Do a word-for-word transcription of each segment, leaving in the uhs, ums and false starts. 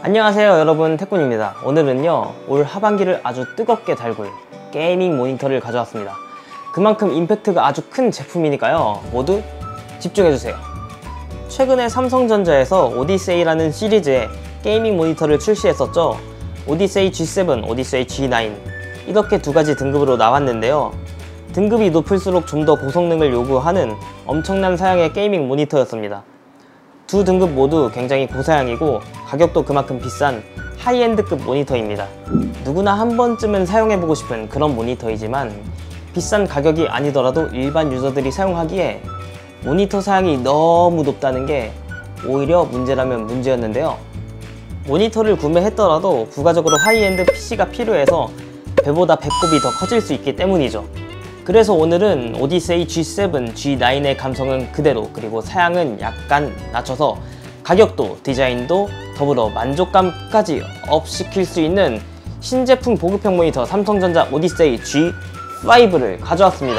안녕하세요 여러분, 태쿤입니다. 오늘은요 올 하반기를 아주 뜨겁게 달굴 게이밍 모니터를 가져왔습니다. 그만큼 임팩트가 아주 큰 제품이니까요 모두 집중해주세요. 최근에 삼성전자에서 오디세이라는 시리즈의 게이밍 모니터를 출시했었죠. 오디세이 지 세븐, 오디세이 지 나인 이렇게 두 가지 등급으로 나왔는데요, 등급이 높을수록 좀 더 고성능을 요구하는 엄청난 사양의 게이밍 모니터였습니다. 두 등급 모두 굉장히 고사양이고 가격도 그만큼 비싼 하이엔드급 모니터입니다. 누구나 한 번쯤은 사용해보고 싶은 그런 모니터이지만 비싼 가격이 아니더라도 일반 유저들이 사용하기에 모니터 사양이 너무 높다는 게 오히려 문제라면 문제였는데요. 모니터를 구매했더라도 부가적으로 하이엔드 피씨가 필요해서 배보다 배꼽이 더 커질 수 있기 때문이죠. 그래서 오늘은 오디세이 지 세븐, 지 나인의 감성은 그대로, 그리고 사양은 약간 낮춰서 가격도 디자인도 더불어 만족감까지 업시킬 수 있는 신제품 보급형 모니터 삼성전자 오디세이 지 파이브를 가져왔습니다.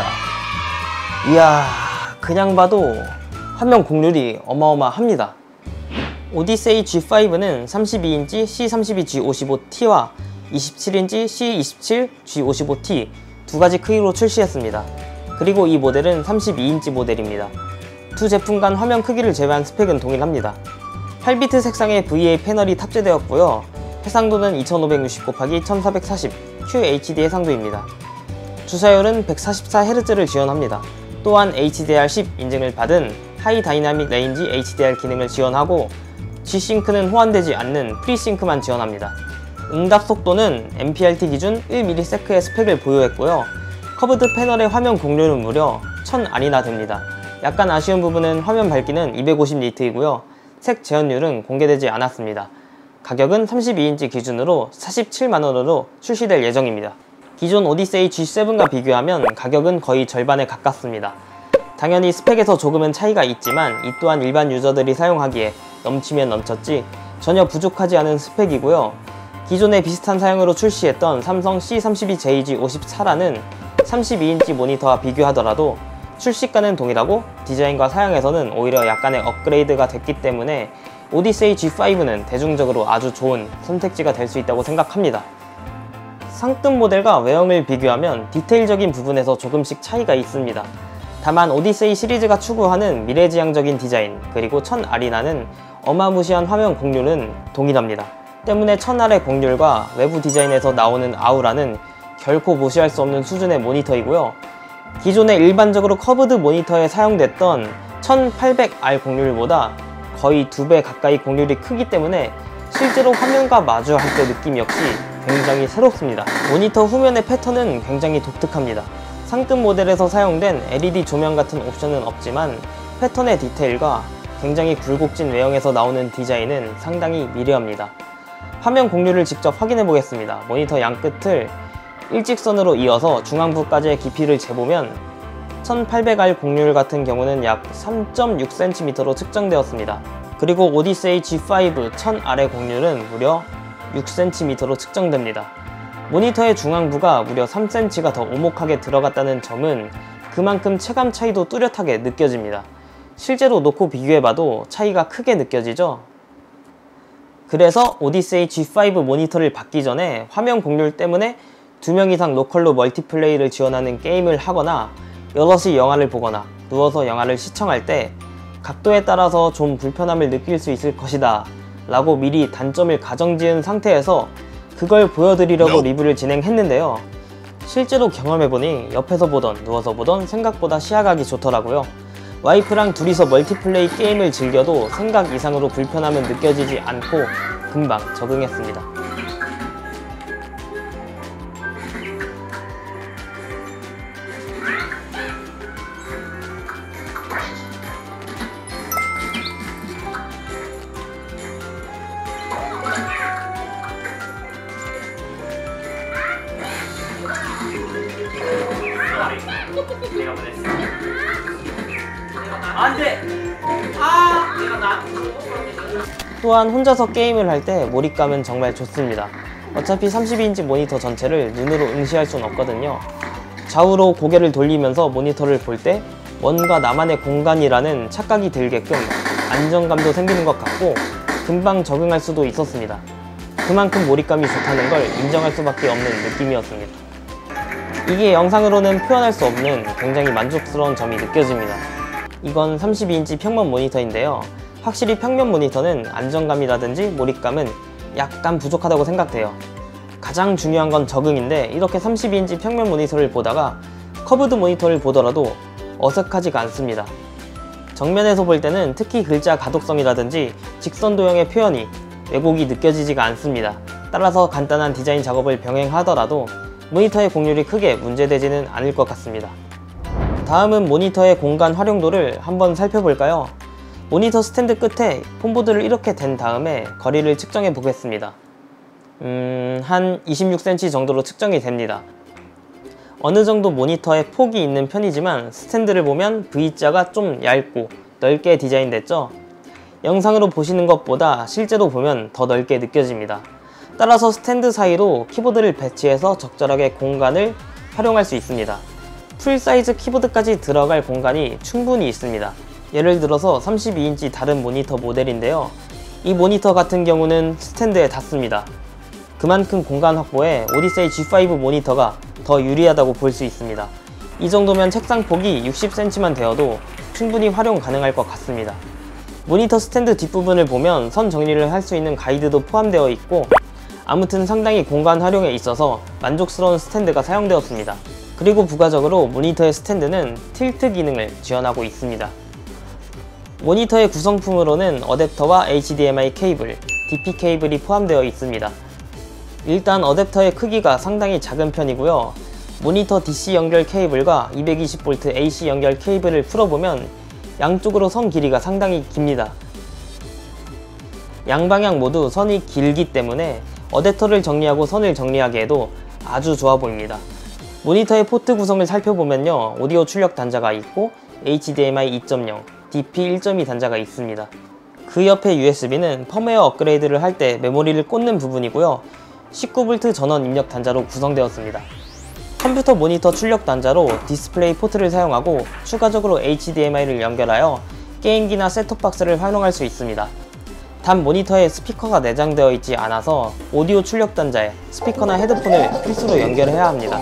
이야, 그냥 봐도 화면 공률이 어마어마합니다. 오디세이 지 파이브는 삼십이 인치 씨 삼십이 지 오십오 티와 이십칠 인치 씨 이십칠 지 오십오 티 두 가지 크기로 출시했습니다. 그리고 이 모델은 삼십이 인치 모델입니다. 두 제품 간 화면 크기를 제외한 스펙은 동일합니다. 팔 비트 색상의 브이에이 패널이 탑재되었고요. 해상도는 이천오백육십 곱하기 천사백사십 큐에이치디 해상도입니다. 주사율은 백사십사 헤르츠를 지원합니다. 또한 에이치디알 십 인증을 받은 하이 다이나믹 레인지 에이치디알 기능을 지원하고 G싱크는 호환되지 않는 프리싱크만 지원합니다. 응답 속도는 엠피알티 기준 일 밀리세컨드의 스펙을 보유했고요. 커브드 패널의 화면 공률은 무려 천 알이나 됩니다. 약간 아쉬운 부분은 화면 밝기는 이백오십 니트이고요. 색 재현율은 공개되지 않았습니다. 가격은 삼십이 인치 기준으로 사십칠만 원으로 출시될 예정입니다. 기존 오디세이 지 세븐과 비교하면 가격은 거의 절반에 가깝습니다. 당연히 스펙에서 조금은 차이가 있지만 이 또한 일반 유저들이 사용하기에 넘치면 넘쳤지 전혀 부족하지 않은 스펙이고요. 기존에 비슷한 사양으로 출시했던 삼성 씨 삼십이 제이 지 오십사라는 삼십이 인치 모니터와 비교하더라도 출시가는 동일하고 디자인과 사양에서는 오히려 약간의 업그레이드가 됐기 때문에 오디세이 지 파이브는 대중적으로 아주 좋은 선택지가 될 수 있다고 생각합니다. 상급 모델과 외형을 비교하면 디테일적인 부분에서 조금씩 차이가 있습니다. 다만 오디세이 시리즈가 추구하는 미래지향적인 디자인, 그리고 천 알이나는 어마무시한 화면 공률은 동일합니다. 때문에 천 알의 공률과 외부 디자인에서 나오는 아우라는 결코 무시할 수 없는 수준의 모니터이고요. 기존에 일반적으로 커브드 모니터에 사용됐던 천팔백 알 공률보다 거의 두 배 가까이 공률이 크기 때문에 실제로 화면과 마주할 때 느낌 역시 굉장히 새롭습니다. 모니터 후면의 패턴은 굉장히 독특합니다. 상급 모델에서 사용된 엘이디 조명 같은 옵션은 없지만 패턴의 디테일과 굉장히 굴곡진 외형에서 나오는 디자인은 상당히 미려합니다. 화면 공률을 직접 확인해 보겠습니다. 모니터 양끝을 일직선으로 이어서 중앙부까지의 깊이를 재보면 천팔백 알 공률 같은 경우는 약 삼 점 육 센티미터로 측정되었습니다. 그리고 오디세이 지 파이브 천 알의 공률은 무려 육 센티미터로 측정됩니다. 모니터의 중앙부가 무려 삼 센티미터가 더 오목하게 들어갔다는 점은 그만큼 체감 차이도 뚜렷하게 느껴집니다. 실제로 놓고 비교해봐도 차이가 크게 느껴지죠? 그래서 오디세이 지 파이브 모니터를 받기 전에 화면 공률 때문에 두 명 이상 로컬로 멀티플레이를 지원하는 게임을 하거나 여럿이 영화를 보거나 누워서 영화를 시청할 때 각도에 따라서 좀 불편함을 느낄 수 있을 것이다 라고 미리 단점을 가정지은 상태에서 그걸 보여드리려고 리뷰를 진행했는데요. 실제로 경험해보니 옆에서 보던 누워서 보던 생각보다 시야각이 좋더라고요. 와이프랑 둘이서 멀티플레이 게임을 즐겨도 생각 이상으로 불편함은 느껴지지 않고 금방 적응했습니다. 안돼! 아! 내가 나 또한 혼자서 게임을 할 때 몰입감은 정말 좋습니다. 어차피 삼십이 인치 모니터 전체를 눈으로 응시할 순 없거든요. 좌우로 고개를 돌리면서 모니터를 볼 때 뭔가 나만의 공간이라는 착각이 들게끔 안정감도 생기는 것 같고 금방 적응할 수도 있었습니다. 그만큼 몰입감이 좋다는 걸 인정할 수밖에 없는 느낌이었습니다. 이게 영상으로는 표현할 수 없는 굉장히 만족스러운 점이 느껴집니다. 이건 삼십이 인치 평면 모니터인데요. 확실히 평면 모니터는 안정감이라든지 몰입감은 약간 부족하다고 생각돼요. 가장 중요한 건 적응인데 이렇게 삼십이 인치 평면 모니터를 보다가 커브드 모니터를 보더라도 어색하지가 않습니다. 정면에서 볼 때는 특히 글자 가독성이라든지 직선 도형의 표현이 왜곡이 느껴지지가 않습니다. 따라서 간단한 디자인 작업을 병행하더라도 모니터의 곡률이 크게 문제되지는 않을 것 같습니다. 다음은 모니터의 공간 활용도를 한번 살펴볼까요? 모니터 스탠드 끝에 폼보드를 이렇게 댄 다음에 거리를 측정해 보겠습니다. 음... 한 이십육 센티미터 정도로 측정이 됩니다. 어느 정도 모니터에 폭이 있는 편이지만 스탠드를 보면 V자가 좀 얇고 넓게 디자인됐죠? 영상으로 보시는 것보다 실제로 보면 더 넓게 느껴집니다. 따라서 스탠드 사이로 키보드를 배치해서 적절하게 공간을 활용할 수 있습니다. 풀사이즈 키보드까지 들어갈 공간이 충분히 있습니다. 예를 들어서 삼십이 인치 다른 모니터 모델인데요. 이 모니터 같은 경우는 스탠드에 닿습니다. 그만큼 공간 확보에 오디세이 지 파이브 모니터가 더 유리하다고 볼 수 있습니다. 이 정도면 책상 폭이 육십 센티미터만 되어도 충분히 활용 가능할 것 같습니다. 모니터 스탠드 뒷부분을 보면 선 정리를 할 수 있는 가이드도 포함되어 있고 아무튼 상당히 공간 활용에 있어서 만족스러운 스탠드가 사용되었습니다. 그리고 부가적으로 모니터의 스탠드는 틸트 기능을 지원하고 있습니다. 모니터의 구성품으로는 어댑터와 에이치 디 엠 아이 케이블, 디 피 케이블이 포함되어 있습니다. 일단 어댑터의 크기가 상당히 작은 편이고요. 모니터 디씨 연결 케이블과 이백이십 볼트 에이씨 연결 케이블을 풀어보면 양쪽으로 선 길이가 상당히 깁니다. 양방향 모두 선이 길기 때문에 어댑터를 정리하고 선을 정리하기에도 아주 좋아 보입니다. 모니터의 포트 구성을 살펴보면요. 오디오 출력 단자가 있고 에이치 디 엠 아이 이 점 영, 디 피 일 점 이 단자가 있습니다. 그 옆에 유에스비는 펌웨어 업그레이드를 할 때 메모리를 꽂는 부분이고요. 십구 볼트 전원 입력 단자로 구성되었습니다. 컴퓨터 모니터 출력 단자로 디스플레이 포트를 사용하고 추가적으로 에이치 디 엠 아이를 연결하여 게임기나 셋톱박스를 활용할 수 있습니다. 단 모니터에 스피커가 내장되어 있지 않아서 오디오 출력 단자에 스피커나 헤드폰을 필수로 연결해야 합니다.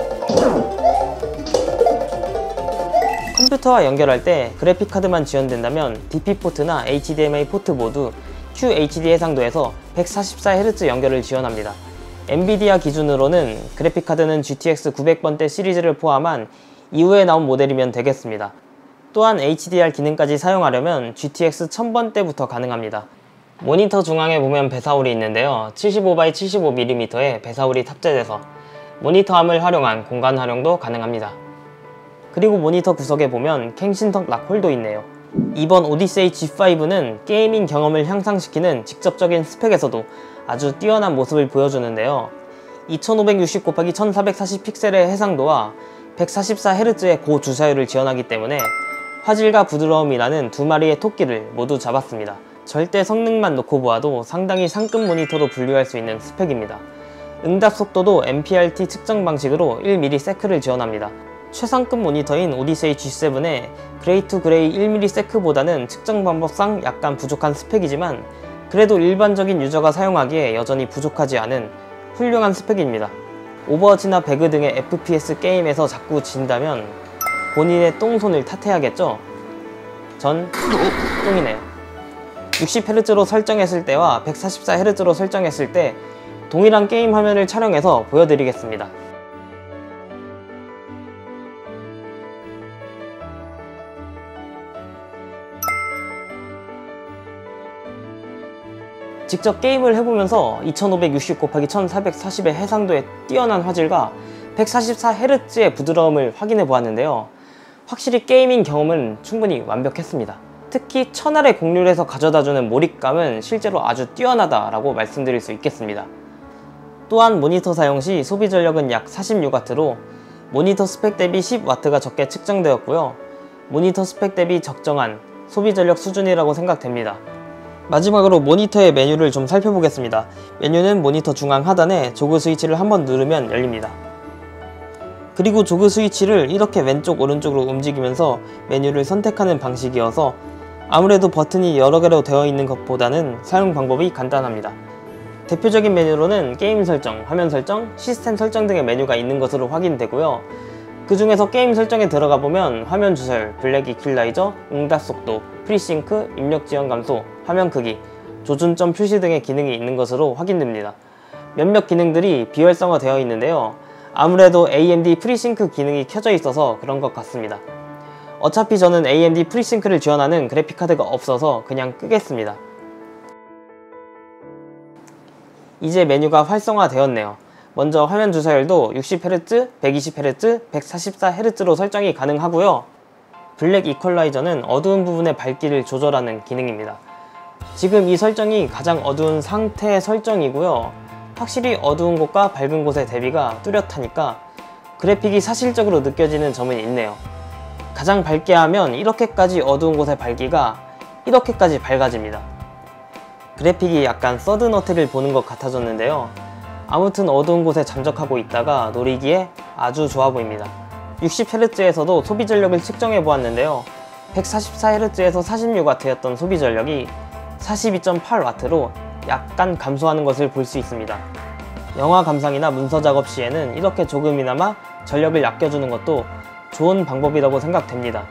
컴퓨터와 연결할 때 그래픽카드만 지원된다면 디 피 포트나 에이치 디 엠 아이 포트 모두 큐 에이치 디 해상도에서 백사십사 헤르츠 연결을 지원합니다. 엔비디아 기준으로는 그래픽카드는 지 티 엑스 구백 번대 시리즈를 포함한 이후에 나온 모델이면 되겠습니다. 또한 에이치 디 알 기능까지 사용하려면 지 티 엑스 천 번대부터 가능합니다. 모니터 중앙에 보면 배사홀이 있는데요. 칠십오 바이 칠십오 밀리미터의 배사홀이 탑재돼서 모니터암을 활용한 공간 활용도 가능합니다. 그리고 모니터 구석에 보면 갱신턱 락홀도 있네요. 이번 오디세이 지 파이브는 게이밍 경험을 향상시키는 직접적인 스펙에서도 아주 뛰어난 모습을 보여주는데요. 이천오백육십 곱하기 천사백사십 픽셀의 해상도와 백사십사 헤르츠의 고주사율을 지원하기 때문에 화질과 부드러움이라는 두 마리의 토끼를 모두 잡았습니다. 절대 성능만 놓고 보아도 상당히 상급 모니터로 분류할 수 있는 스펙입니다. 응답 속도도 엠 피 알 티 측정 방식으로 일 밀리세컨을 지원합니다. 최상급 모니터인 오디세이 지 세븐의 그레이 투 그레이 일 밀리세컨보다는 측정 방법상 약간 부족한 스펙이지만 그래도 일반적인 유저가 사용하기에 여전히 부족하지 않은 훌륭한 스펙입니다. 오버워치나 배그 등의 에프 피 에스 게임에서 자꾸 진다면 본인의 똥손을 탓해야겠죠? 전 똥이네요. 육십 헤르츠로 설정했을 때와 백사십사 헤르츠로 설정했을 때 동일한 게임 화면을 촬영해서 보여드리겠습니다. 직접 게임을 해보면서 이천오백육십 곱하기 천사백사십의 해상도의 뛰어난 화질과 백사십사 헤르츠의 부드러움을 확인해 보았는데요. 확실히 게이밍 경험은 충분히 완벽했습니다. 특히 천 알의 곡률에서 가져다주는 몰입감은 실제로 아주 뛰어나다라고 말씀드릴 수 있겠습니다. 또한 모니터 사용 시 소비 전력은 약 사십육 와트로 모니터 스펙 대비 십 와트가 적게 측정되었고요. 모니터 스펙 대비 적정한 소비 전력 수준이라고 생각됩니다. 마지막으로 모니터의 메뉴를 좀 살펴보겠습니다. 메뉴는 모니터 중앙 하단에 조그 스위치를 한번 누르면 열립니다. 그리고 조그 스위치를 이렇게 왼쪽 오른쪽으로 움직이면서 메뉴를 선택하는 방식이어서 아무래도 버튼이 여러 개로 되어 있는 것보다는 사용 방법이 간단합니다. 대표적인 메뉴로는 게임 설정, 화면 설정, 시스템 설정 등의 메뉴가 있는 것으로 확인되고요. 그 중에서 게임 설정에 들어가 보면 화면 주설, 블랙 이퀄라이저, 응답 속도, 프리싱크, 입력 지연 감소, 화면 크기, 조준점 표시 등의 기능이 있는 것으로 확인됩니다. 몇몇 기능들이 비활성화 되어 있는데요. 아무래도 에이엠디 프리싱크 기능이 켜져 있어서 그런 것 같습니다. 어차피 저는 에이엠디 프리싱크를 지원하는 그래픽카드가 없어서 그냥 끄겠습니다. 이제 메뉴가 활성화 되었네요. 먼저 화면 주사율도 육십 헤르츠, 백이십 헤르츠, 백사십사 헤르츠로 설정이 가능하고요. 블랙 이퀄라이저는 어두운 부분의 밝기를 조절하는 기능입니다. 지금 이 설정이 가장 어두운 상태 설정이고요. 확실히 어두운 곳과 밝은 곳의 대비가 뚜렷하니까 그래픽이 사실적으로 느껴지는 점은 있네요. 가장 밝게 하면 이렇게까지 어두운 곳의 밝기가 이렇게까지 밝아집니다. 그래픽이 약간 서든 어택을 보는 것 같아졌는데요. 아무튼 어두운 곳에 잠적하고 있다가 노리기에 아주 좋아 보입니다. 육십 헤르츠에서도 소비 전력을 측정해 보았는데요. 백사십사 헤르츠에서 사십육 와트였던 소비 전력이 사십이 점 팔 와트로 약간 감소하는 것을 볼 수 있습니다. 영화 감상이나 문서 작업 시에는 이렇게 조금이나마 전력을 아껴주는 것도 좋은 방법이라고 생각됩니다.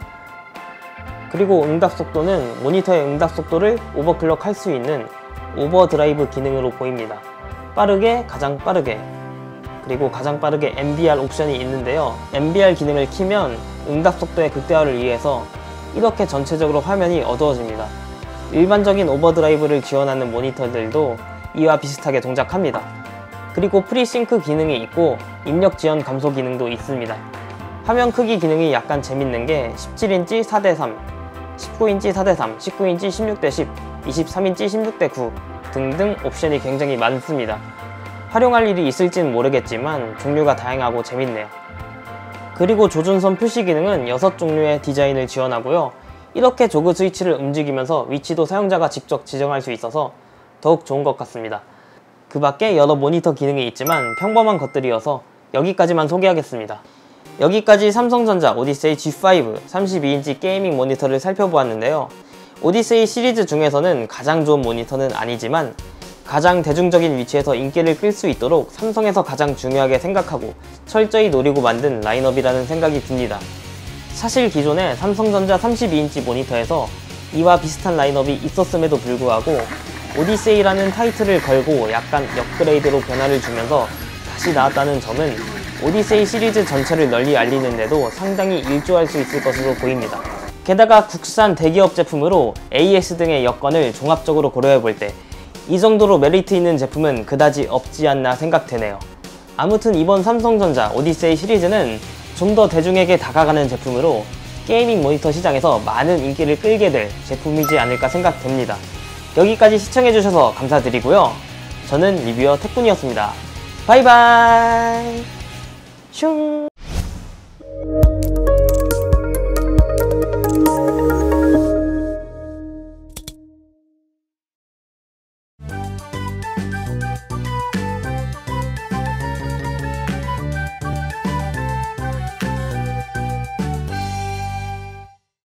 그리고 응답 속도는 모니터의 응답 속도를 오버클럭 할 수 있는 오버드라이브 기능으로 보입니다. 빠르게, 가장 빠르게, 그리고 가장 빠르게 엠비알 옵션이 있는데요. 엠비알 기능을 키면 응답 속도의 극대화를 위해서 이렇게 전체적으로 화면이 어두워집니다. 일반적인 오버드라이브를 지원하는 모니터들도 이와 비슷하게 동작합니다. 그리고 프리싱크 기능이 있고 입력 지연 감소 기능도 있습니다. 화면 크기 기능이 약간 재밌는 게 십칠 인치 사 대 삼, 십구 인치 사 대 삼, 십구 인치 십육 대 십, 이십삼 인치 십육 대 구 등등 옵션이 굉장히 많습니다. 활용할 일이 있을진 모르겠지만 종류가 다양하고 재밌네요. 그리고 조준선 표시 기능은 여섯 종류의 디자인을 지원하고요. 이렇게 조그 스위치를 움직이면서 위치도 사용자가 직접 지정할 수 있어서 더욱 좋은 것 같습니다. 그 밖에 여러 모니터 기능이 있지만 평범한 것들이어서 여기까지만 소개하겠습니다. 여기까지 삼성전자 오디세이 지 파이브 삼십이 인치 게이밍 모니터를 살펴보았는데요. 오디세이 시리즈 중에서는 가장 좋은 모니터는 아니지만 가장 대중적인 위치에서 인기를 끌 수 있도록 삼성에서 가장 중요하게 생각하고 철저히 노리고 만든 라인업이라는 생각이 듭니다. 사실 기존에 삼성전자 삼십이 인치 모니터에서 이와 비슷한 라인업이 있었음에도 불구하고 오디세이라는 타이틀을 걸고 약간 업그레이드로 변화를 주면서 다시 나왔다는 점은 오디세이 시리즈 전체를 널리 알리는데도 상당히 일조할 수 있을 것으로 보입니다. 게다가 국산 대기업 제품으로 에이에스 등의 여건을 종합적으로 고려해볼 때 이 정도로 메리트 있는 제품은 그다지 없지 않나 생각되네요. 아무튼 이번 삼성전자 오디세이 시리즈는 좀 더 대중에게 다가가는 제품으로 게이밍 모니터 시장에서 많은 인기를 끌게 될 제품이지 않을까 생각됩니다. 여기까지 시청해주셔서 감사드리고요. 저는 리뷰어 태꾼이었습니다. 바이바이. 슝.